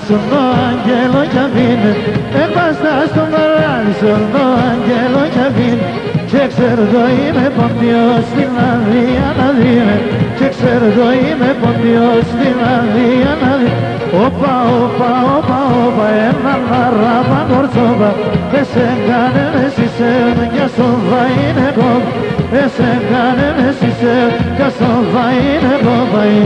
sono angelo chiavine e basta stomare sono angelo chiavine c'è serdoime con Dios din la via nadine c'è serdoime con Dios din la via nadine opa opa opa opa e nalla rapa gorzoba e se gane si se ya son vaine go e se gane si se ya son vaine go vai.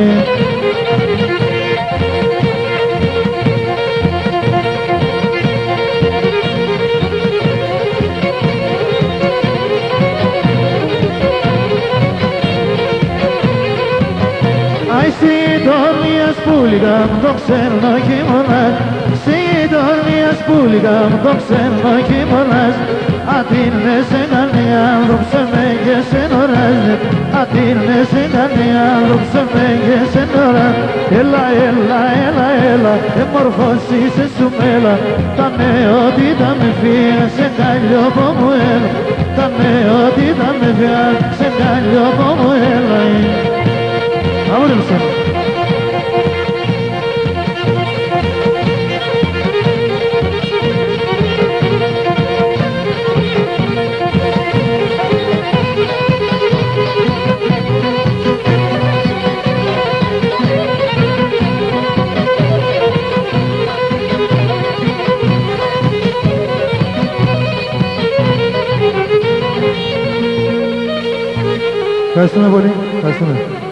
Si dormias pulgam doxerno kimonas Si dormias pulgam doxerno kimonas Atinne senanian doxemenge senoras Atinne senanian doxemenge senoras Ela ela ela ela e morfosis e sumela Tame odi dame fia se gaglio como ela Tame odi dame fia se gaglio como ela. Ahora lo sé. Ευχαριστούμε πολύ. Ευχαριστούμε.